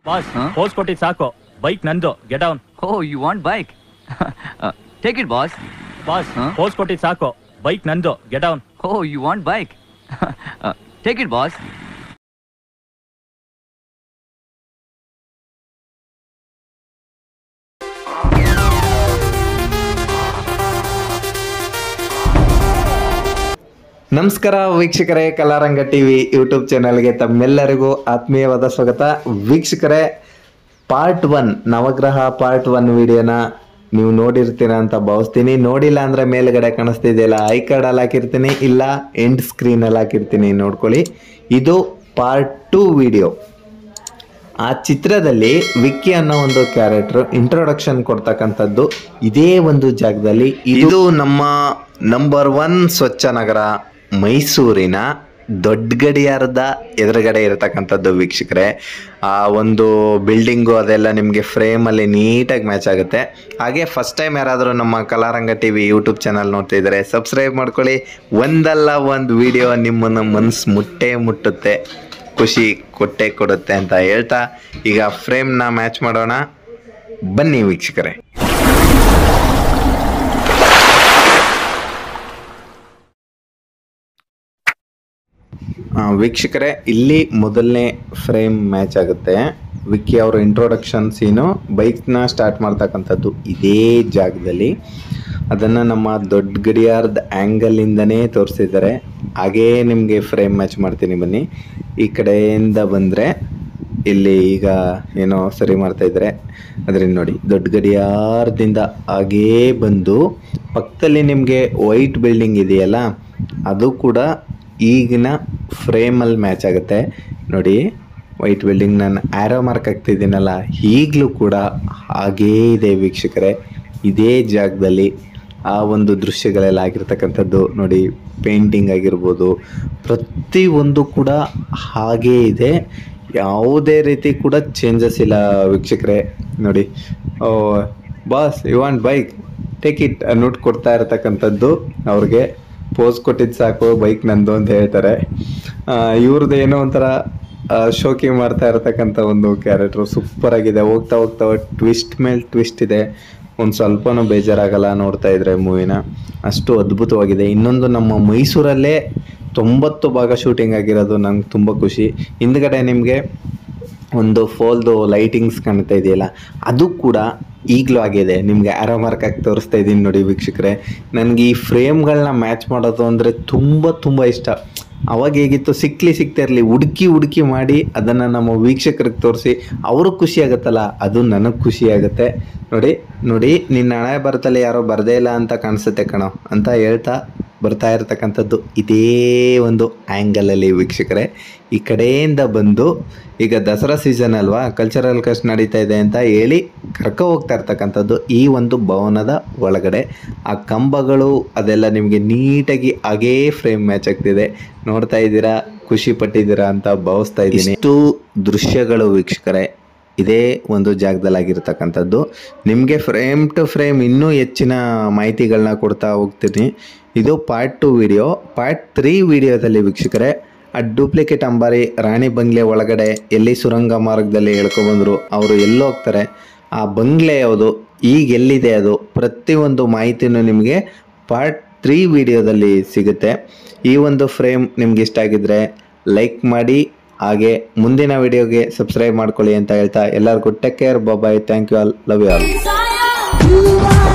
Boss pose ಕೊಟ್ಟಿದ್ ಸಾಕು bike ನಂದು get down oh you want bike take it boss boss pose ಕೊಟ್ಟಿದ್ ಸಾಕು ಬೈಕ್ ನಂದು get down oh you want bike take it boss ನಮಸ್ಕಾರ ವೀಕ್ಷಕರೇ, ಕಲಾರಂಗ ಟಿವಿ ಯೂಟ್ಯೂಬ್ ಚಾನಲ್ಗೆ ತಮ್ಮೆಲ್ಲರಿಗೂ ಆತ್ಮೀಯವಾದ ಸ್ವಾಗತ. ವೀಕ್ಷಕರೇ, ಪಾರ್ಟ್ 1 ನವಗ್ರಹ ಪಾರ್ಟ್ 1 ವಿಡಿಯೋನ ನೀವು ನೋಡಿರ್ತೀರ ಅಂತ ಭಾವಿಸ್ತೀನಿ. ನೋಡಿಲ್ಲ ಅಂದ್ರೆ ಮೇಲ್ಗಡೆ ಕಾಣಿಸ್ತಿದೆಯಲ್ಲ ಐ ಕಾರ್ಡಲ್ಲಿ ಹಾಕಿರ್ತೀನಿ, ಇಲ್ಲ ಎಂಡ್ ಸ್ಕ್ರೀನಲ್ಲಿ ಹಾಕಿರ್ತೀನಿ, ನೋಡ್ಕೊಳ್ಳಿ. ಇದು ಪಾರ್ಟ್ 2 ವಿಡಿಯೋ. ಆ ಚಿತ್ರದಲ್ಲಿ ವಿಕ್ಕಿ ಅನ್ನೋ ಒಂದು ಕ್ಯಾರೆಕ್ಟರ್ ಇಂಟ್ರೊಡಕ್ಷನ್ ಕೊಡ್ತಕ್ಕಂಥದ್ದು ಇದೇ ಒಂದು ಜಾಗದಲ್ಲಿ. ಇದು ನಮ್ಮ ನಂಬರ್ 1 ಸ್ವಚ್ಛ ನಗರ ಮೈಸೂರಿನ ದೊಡ್ಡ ಗಡಿಯಾರದ ಎದುರುಗಡೆ ಇರತಕ್ಕಂಥದ್ದು ವೀಕ್ಷಕರೇ. ಆ ಒಂದು ಬಿಲ್ಡಿಂಗು ಅದೆಲ್ಲ ನಿಮಗೆ ಫ್ರೇಮಲ್ಲಿ ನೀಟಾಗಿ ಮ್ಯಾಚ್ ಆಗುತ್ತೆ. ಹಾಗೆ ಫಸ್ಟ್ ಟೈಮ್ ಯಾರಾದರೂ ನಮ್ಮ ಕಲಾರಂಗ ಟಿವಿ ಯೂಟ್ಯೂಬ್ ಚಾನಲ್ ನೋಡ್ತಿದ್ದಾರೆ, ಸಬ್ಸ್ಕ್ರೈಬ್ ಮಾಡ್ಕೊಳ್ಳಿ. ಒಂದಲ್ಲ ಒಂದು ವಿಡಿಯೋ ನಿಮ್ಮನ್ನು ಮನಸ್ಸು ಮುಟ್ಟುತ್ತೆ, ಖುಷಿ ಕೊಡುತ್ತೆ ಅಂತ ಹೇಳ್ತಾ ಈಗ ಫ್ರೇಮ್ನ ಮ್ಯಾಚ್ ಮಾಡೋಣ. ಬನ್ನಿ ವೀಕ್ಷಕರೇ. ವೀಕ್ಷಕರೇ, ಇಲ್ಲಿ ಮೊದಲನೇ ಫ್ರೇಮ್ ಮ್ಯಾಚ್ ಆಗುತ್ತೆ. ವಿಕ್ಕಿ ಅವರ ಇಂಟ್ರೊಡಕ್ಷನ್ ಸೀನು ಬೈಕ್ನ ಸ್ಟಾರ್ಟ್ ಮಾಡ್ತಕ್ಕಂಥದ್ದು ಇದೇ ಜಾಗದಲ್ಲಿ. ಅದನ್ನು ನಮ್ಮ ದೊಡ್ಡ ಗಡಿಯಾರದ ಆ್ಯಂಗಲಿಂದನೇ ತೋರಿಸಿದ್ದಾರೆ. ಹಾಗೇ ನಿಮಗೆ ಫ್ರೇಮ್ ಮ್ಯಾಚ್ ಮಾಡ್ತೀನಿ ಬನ್ನಿ. ಈ ಕಡೆಯಿಂದ ಬಂದರೆ ಇಲ್ಲಿ ಈಗ ಏನೋ ಸರಿ ಮಾಡ್ತಾಯಿದ್ದಾರೆ, ಅದರಿಂದ ನೋಡಿ ದೊಡ್ಡ ಗಡಿಯಾರದಿಂದ ಹಾಗೇ ಬಂದು ಪಕ್ಕದಲ್ಲಿ ನಿಮಗೆ ವೈಟ್ ಬಿಲ್ಡಿಂಗ್ ಇದೆಯಲ್ಲ, ಅದು ಕೂಡ ಈಗಿನ ಫ್ರೇಮಲ್ಲಿ ಮ್ಯಾಚ್ ಆಗುತ್ತೆ. ನೋಡಿ ವೈಟ್ ಬಿಲ್ಡಿಂಗ್ ನಾನು ಆ್ಯರೋ ಮಾರ್ಕ್ ಆಗ್ತಿದ್ದೀನಲ್ಲ, ಈಗಲೂ ಕೂಡ ಹಾಗೇ ಇದೆ ವೀಕ್ಷಕರೇ. ಇದೇ ಜಾಗದಲ್ಲಿ ಆ ಒಂದು ದೃಶ್ಯಗಳೆಲ್ಲ ಆಗಿರ್ತಕ್ಕಂಥದ್ದು ನೋಡಿ, ಪೇಂಟಿಂಗ್ ಆಗಿರ್ಬೋದು, ಪ್ರತಿಯೊಂದು ಕೂಡ ಹಾಗೇ ಇದೆ. ಯಾವುದೇ ರೀತಿ ಕೂಡ ಚೇಂಜಸ್ ಇಲ್ಲ ವೀಕ್ಷಕರೇ. ನೋಡಿ, boss you want bike take it ಅನ್ನೋಟ್ ಕೊಡ್ತಾ ಇರತಕ್ಕಂಥದ್ದು. ಅವ್ರಿಗೆ ಪೋಸ್ ಕೊಟ್ಟಿದ್ದು ಸಾಕು ಬೈಕ್ ನಂದು ಅಂತ ಹೇಳ್ತಾರೆ. ಇವ್ರದ್ದು ಏನೋ ಒಂಥರ ಶೋಕಿ ಮಾಡ್ತಾ ಇರತಕ್ಕಂಥ ಒಂದು ಕ್ಯಾರೆಕ್ಟ್ರು ಸೂಪರ್ ಆಗಿದೆ. ಹೋಗ್ತಾ ಟ್ವಿಸ್ಟ್ ಮೇಲೆ ಟ್ವಿಸ್ಟ್ ಇದೆ. ಒಂದು ಸ್ವಲ್ಪನೂ ಬೇಜಾರಾಗಲ್ಲ ನೋಡ್ತಾ ಇದ್ರೆ ಮೂವಿನ, ಅಷ್ಟು ಅದ್ಭುತವಾಗಿದೆ. ಇನ್ನೊಂದು ನಮ್ಮ ಮೈಸೂರಲ್ಲೇ 90 ಭಾಗ ಶೂಟಿಂಗ್ ಆಗಿರೋದು ನಂಗೆ ತುಂಬ ಖುಷಿ. ಹಿಂದ್ಗಡೆ ನಿಮಗೆ ಒಂದು ಫೋಲ್ದು ಲೈಟಿಂಗ್ಸ್ ಕಾಣ್ತಾ ಇದೆಯಲ್ಲ, ಅದು ಕೂಡ ಈಗಲೂ ಆಗಿದೆ. ನಿಮಗೆ ಆರೋ ಮಾರ್ಕ್ ಆಗಿ ತೋರಿಸ್ತಾ ಇದ್ದೀನಿ ನೋಡಿ ವೀಕ್ಷಕರೇ. ನನಗೆ ಈ ಫ್ರೇಮ್ಗಳನ್ನ ಮ್ಯಾಚ್ ಮಾಡೋದು ಅಂದರೆ ತುಂಬ ಇಷ್ಟ. ಅವಾಗ ಹೇಗಿತ್ತು, ಸಿಗ್ತಾ ಇರಲಿ ಹುಡುಕಿ ಮಾಡಿ ಅದನ್ನು ನಮ್ಮ ವೀಕ್ಷಕರಿಗೆ ತೋರಿಸಿ ಅವರು ಖುಷಿ ಆಗುತ್ತಲ್ಲ, ಅದು ನನಗೆ ಖುಷಿ ಆಗುತ್ತೆ. ನೋಡಿ ನಿನ್ನ ಹಣೆ ಬರ್ತಲ್ಲಿ ಯಾರೋ ಬರದೇ ಇಲ್ಲ ಅಂತ ಕಾಣಿಸುತ್ತೆ ಕಣೋ ಅಂತ ಹೇಳ್ತಾ ಬರ್ತಾ ಇರತಕ್ಕಂಥದ್ದು ಇದೇ ಒಂದು ಆ್ಯಂಗಲಲ್ಲಿ ವೀಕ್ಷಕರೇ. ಈ ಕಡೆಯಿಂದ ಬಂದು ಈಗ ದಸರಾ ಸೀಸನ್ ಅಲ್ವಾ, ಕಲ್ಚರಲ್ ಕಸ್ಟ್ ನಡೀತಾ ಇದೆ ಅಂತ ಹೇಳಿ ಹೋಗ್ತಾ ಇರ್ತಕ್ಕಂಥದ್ದು ಈ ಒಂದು ಭವನದ ಒಳಗಡೆ. ಆ ಕಂಬಗಳು ಅದೆಲ್ಲ ನಿಮಗೆ ನೀಟಾಗಿ ಹಾಗೇ ಫ್ರೇಮ್ ಮ್ಯಾಚ್ ಆಗ್ತಿದೆ. ನೋಡ್ತಾ ಇದ್ದೀರಾ, ಖುಷಿ ಪಟ್ಟಿದ್ದೀರಾ ಅಂತ ಭಾವಿಸ್ತಾ ಇದ್ದೀನಿ. ಇಷ್ಟು ದೃಶ್ಯಗಳು ವೀಕ್ಷಕರೇ ಇದೇ ಒಂದು ಜಾಗದಲ್ಲಾಗಿರ್ತಕ್ಕಂಥದ್ದು. ನಿಮಗೆ ಫ್ರೇಮ್ ಟು ಫ್ರೇಮ್ ಇನ್ನೂ ಹೆಚ್ಚಿನ ಮಾಹಿತಿಗಳನ್ನ ಕೊಡ್ತಾ ಹೋಗ್ತೀನಿ. ಇದು ಪಾರ್ಟ್ 2 ವಿಡಿಯೋ. ಪಾರ್ಟ್ 3 ವಿಡಿಯೋದಲ್ಲಿ ವೀಕ್ಷಕರೇ, ಆ ಡೂಪ್ಲಿಕೇಟ್ ಅಂಬಾರಿ ರಾಣಿ ಬಂಗ್ಲೆ ಒಳಗಡೆ ಎಲ್ಲಿ ಸುರಂಗ ಮಾರ್ಗದಲ್ಲಿ ಹೇಳ್ಕೊಬಂದರು, ಅವರು ಎಲ್ಲಿ ಹೋಗ್ತಾರೆ, ಆ ಬಂಗ್ಲೆ ಯಾವುದು, ಈಗ ಎಲ್ಲಿದೆ, ಅದು ಪ್ರತಿಯೊಂದು ಮಾಹಿತಿನೂ ನಿಮಗೆ ಪಾರ್ಟ್ 3 ವಿಡಿಯೋದಲ್ಲಿ ಸಿಗುತ್ತೆ. ಈ ಒಂದು ಫ್ರೇಮ್ ನಿಮ್ಗೆ ಇಷ್ಟ ಆಗಿದ್ರೆ ಲೈಕ್ ಮಾಡಿ, ಹಾಗೆ ಮುಂದಿನ ವಿಡಿಯೋಗೆ ಸಬ್ಸ್ಕ್ರೈಬ್ ಮಾಡ್ಕೊಳ್ಳಿ ಅಂತ ಹೇಳ್ತಾ ಎಲ್ಲರಿಗೂ take care, bye, thank you all, love you all.